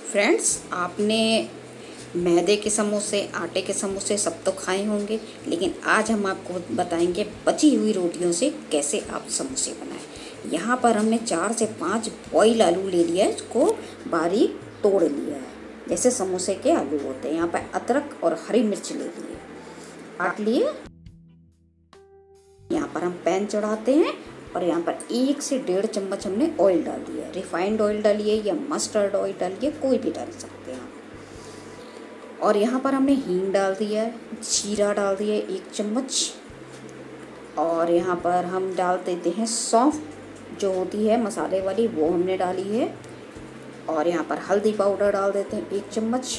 Friends, आपने मैदे के समोसे, आटे के समोसे सब तो खाए होंगे, लेकिन आज हम आपको बताएंगे बची हुई रोटियों से कैसे आप समोसे बनाएं। यहाँ पर हमने 4 से 5 बॉयल आलू ले लिया है, इसको बारीक तोड़ लिया है जैसे समोसे के आलू होते हैं। यहाँ पर अदरक और हरी मिर्च ले लिए, काट लिए। यहाँ पर हम पैन चढ़ाते हैं और यहाँ पर 1 से 1.5 चम्मच हमने ऑयल डाल दिया है। रिफाइंड ऑयल डालिए या मस्टर्ड ऑयल डालिए, कोई भी डाल सकते हैं आप। और यहाँ पर हमने हींग डाल दिया है, जीरा डाल दिया है 1 चम्मच। और यहाँ पर हम डाल देते हैं सौंफ जो होती है मसाले वाली, वो हमने डाली है। और यहाँ पर हल्दी पाउडर डाल देते हैं 1 चम्मच।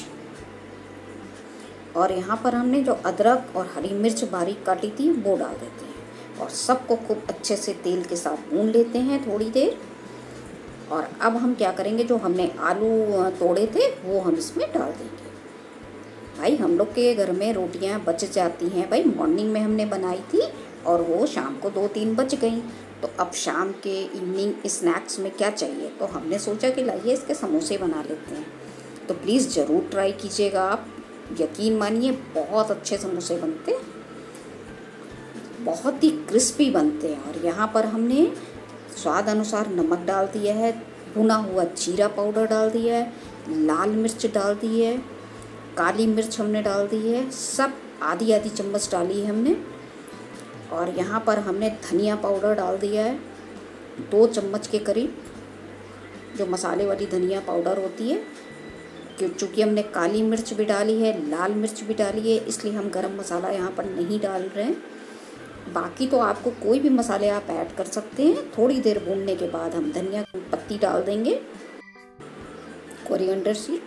और यहाँ पर हमने जो अदरक और हरी मिर्च बारीक काटी थी वो डाल देते हैं और सबको खूब अच्छे से तेल के साथ भून लेते हैं थोड़ी देर। और अब हम क्या करेंगे, जो हमने आलू तोड़े थे वो हम इसमें डाल देंगे। भाई, हम लोग के घर में रोटियां बच जाती हैं। भाई, मॉर्निंग में हमने बनाई थी और वो शाम को 2-3 बच गई, तो अब शाम के इवनिंग स्नैक्स में क्या चाहिए, तो हमने सोचा कि लाइए इसके समोसे बना लेते हैं। तो प्लीज़ ज़रूर ट्राई कीजिएगा आप, यकीन मानिए बहुत अच्छे समोसे बनते हैं, बहुत ही क्रिस्पी बनते हैं। और यहाँ पर हमने स्वाद अनुसार नमक डाल दिया है, भुना हुआ जीरा पाउडर डाल दिया है, लाल मिर्च डाल दी है, काली मिर्च हमने डाल दी है, सब आधी आधी चम्मच डाली है हमने। और यहाँ पर हमने धनिया पाउडर डाल दिया है 2 चम्मच के करीब, जो मसाले वाली धनिया पाउडर होती है। क्योंकि हमने काली मिर्च भी डाली है, लाल मिर्च भी डाली है, इसलिए हम गरम मसाला यहाँ पर नहीं डाल रहे हैं। बाकी तो आपको कोई भी मसाले आप ऐड कर सकते हैं। थोड़ी देर भूनने के बाद हम धनिया की पत्ती डाल देंगे, कोरिएंडर सीड।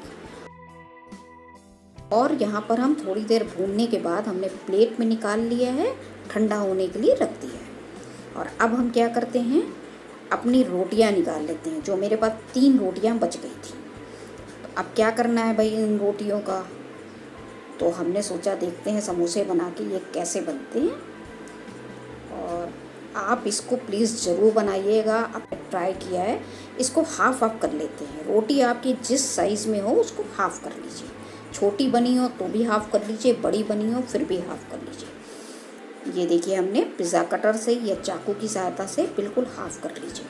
और यहाँ पर हम थोड़ी देर भूनने के बाद हमने प्लेट में निकाल लिया है, ठंडा होने के लिए रख दिया है। और अब हम क्या करते हैं, अपनी रोटियां निकाल लेते हैं। जो मेरे पास 3 रोटियां बच गई थी, तो अब क्या करना है भाई इन रोटियों का, तो हमने सोचा देखते हैं समोसे बना के ये कैसे बनते हैं। और आप इसको प्लीज़ ज़रूर बनाइएगा। आपने ट्राई किया है, इसको हाफ कर लेते हैं। रोटी आपकी जिस साइज़ में हो उसको हाफ़ कर लीजिए, छोटी बनी हो तो भी हाफ़ कर लीजिए, बड़ी बनी हो फिर भी हाफ़ कर लीजिए। ये देखिए, हमने पिज़्ज़ा कटर से या चाकू की सहायता से बिल्कुल हाफ़ कर लीजिए।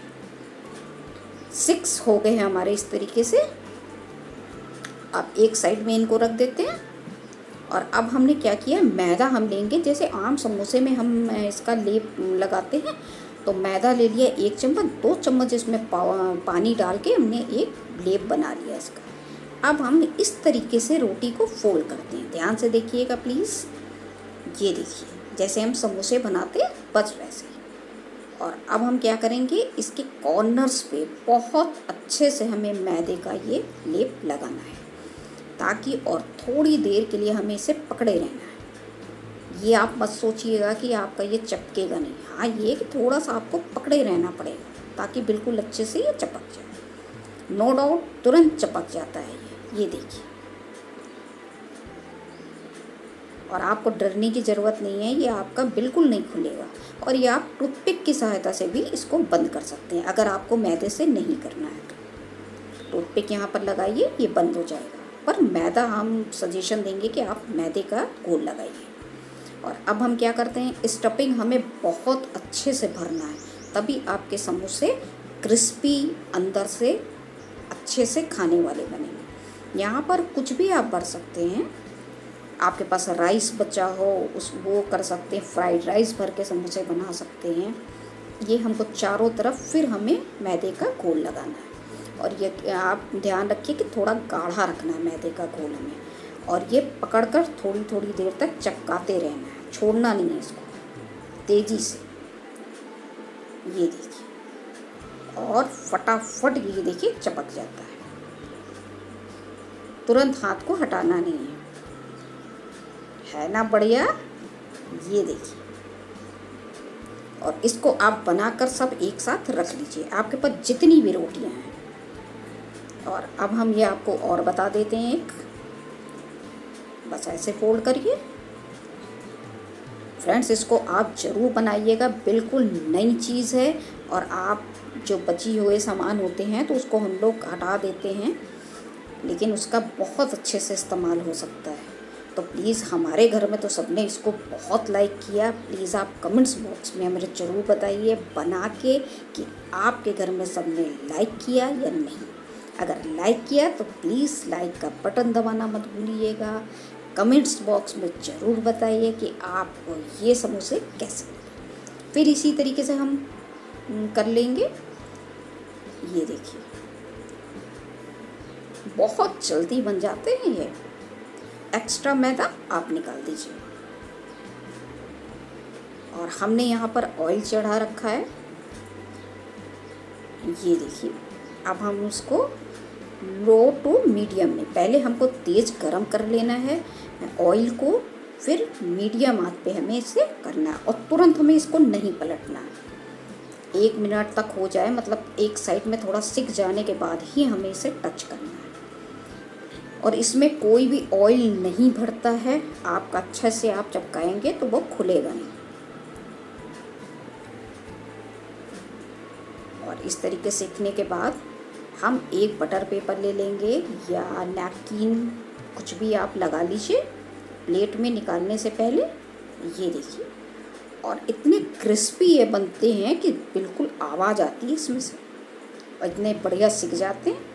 6 हो गए हैं हमारे इस तरीके से। अब एक साइड में इनको रख देते हैं। और अब हमने क्या किया, मैदा हम लेंगे, जैसे आम समोसे में हम इसका लेप लगाते हैं, तो मैदा ले लिया 1 चम्मच। 2 चम्मच इसमें पानी डाल के हमने एक लेप बना लिया इसका। अब हम इस तरीके से रोटी को फोल्ड करते हैं, ध्यान से देखिएगा प्लीज़। ये देखिए, जैसे हम समोसे बनाते बस वैसे ही। और अब हम क्या करेंगे, इसके कॉर्नर्स पे बहुत अच्छे से हमें मैदे का ये लेप लगाना है, ताकि और थोड़ी देर के लिए हमें इसे पकड़े रहना है। ये आप मत सोचिएगा कि आपका ये चिपकेगा नहीं, हाँ ये कि थोड़ा सा आपको पकड़े रहना पड़ेगा ताकि बिल्कुल अच्छे से ये चिपक जाए। नो डाउट तुरंत चिपक जाता है ये देखिए। और आपको डरने की ज़रूरत नहीं है, ये आपका बिल्कुल नहीं खुलेगा। और ये आप टूथपिक की सहायता से भी इसको बंद कर सकते हैं, अगर आपको मैदे से नहीं करना है तो टूथपिक यहाँ पर लगाइए, ये बंद हो जाएगा। पर मैदा हम सजेशन देंगे कि आप मैदे का घोल लगाइए। और अब हम क्या करते हैं, स्टफिंग हमें बहुत अच्छे से भरना है, तभी आपके समोसे क्रिस्पी अंदर से अच्छे से खाने वाले बनेंगे। यहाँ पर कुछ भी आप भर सकते हैं, आपके पास राइस बचा हो वो कर सकते हैं, फ्राइड राइस भर के समोसे बना सकते हैं। ये हमको चारों तरफ फिर हमें मैदे का घोल लगाना है। और ये आप ध्यान रखिए कि थोड़ा गाढ़ा रखना है मैदे का घोल हमें। और ये पकड़कर थोड़ी थोड़ी देर तक चपकाते रहना है, छोड़ना नहीं है इसको, तेज़ी से। ये देखिए, और फटाफट ये देखिए चपक जाता है, तुरंत हाथ को हटाना नहीं है ना बढ़िया। ये देखिए, और इसको आप बनाकर सब एक साथ रख लीजिए, आपके पास जितनी भी रोटियां हैं। और अब हम ये आपको और बता देते हैं, एक बस ऐसे फोल्ड करिए। फ्रेंड्स, इसको आप ज़रूर बनाइएगा, बिल्कुल नई चीज़ है। और आप जो बची हुए सामान होते हैं तो उसको हम लोग हटा देते हैं लेकिन उसका बहुत अच्छे से इस्तेमाल हो सकता है। तो प्लीज़, हमारे घर में तो सबने इसको बहुत लाइक किया। प्लीज़ आप कमेंट्स बॉक्स में हमें ज़रूर बताइए बना के कि आपके घर में सबने लाइक किया या नहीं। अगर लाइक किया तो प्लीज़ लाइक का बटन दबाना मत भूलिएगा। कमेंट्स बॉक्स में ज़रूर बताइए कि आपको ये समोसे कैसे लगे। फिर इसी तरीके से हम कर लेंगे। ये देखिए, बहुत जल्दी बन जाते हैं ये। एक्स्ट्रा मैदा आप निकाल दीजिए। और हमने यहाँ पर ऑयल चढ़ा रखा है। ये देखिए, अब हम उसको लो टू मीडियम में, पहले हमको तेज़ गरम कर लेना है ऑयल को, फिर मीडियम आंच पे हमें इसे करना है और तुरंत हमें इसको नहीं पलटना है। 1 मिनट तक हो जाए, मतलब एक साइड में थोड़ा सिक जाने के बाद ही हमें इसे टच करना है। और इसमें कोई भी ऑयल नहीं भरता है। आपका अच्छे से आप चपकाएंगे तो वो खुलेगा नहीं। और इस तरीके से सीखने के बाद हम एक बटर पेपर ले लेंगे या नैपकिन, कुछ भी आप लगा लीजिए प्लेट में निकालने से पहले। ये देखिए, और इतने क्रिस्पी ये बनते हैं कि बिल्कुल आवाज़ आती है इसमें से, और इतने बढ़िया सिक जाते हैं।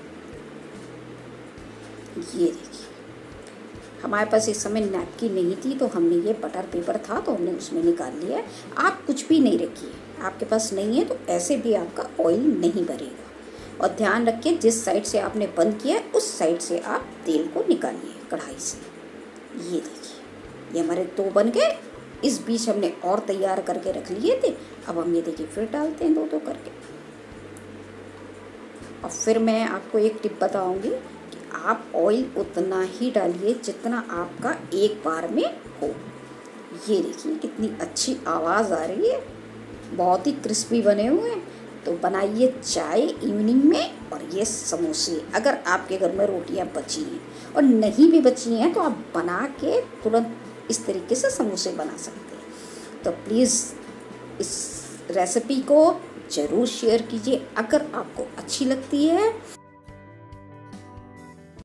ये देखिए, हमारे पास इस समय नैपकिन नहीं थी तो हमने ये बटर पेपर था तो हमने उसमें निकाल लिया है। आप कुछ भी नहीं रखिए, आपके पास नहीं है तो ऐसे भी आपका ऑयल नहीं भरेगा। और ध्यान रखिए, जिस साइड से आपने बंद किया है उस साइड से आप तेल को निकालिए कढ़ाई से। ये देखिए, ये हमारे 2 बन गए। इस बीच हमने और तैयार करके रख लिए थे। अब हम ये देखिए फिर डालते हैं 2-2 करके। और फिर मैं आपको एक टिप बताऊंगी कि आप ऑयल उतना ही डालिए जितना आपका एक बार में हो। ये देखिए कितनी अच्छी आवाज़ आ रही है, बहुत ही क्रिस्पी बने हुए हैं। तो बनाइए चाय इवनिंग में और ये समोसे। अगर आपके घर में रोटियां बची हैं और नहीं भी बची हैं तो आप बना के तुरंत इस तरीके से समोसे बना सकते हैं। तो प्लीज़ इस रेसिपी को ज़रूर शेयर कीजिए। अगर आपको अच्छी लगती है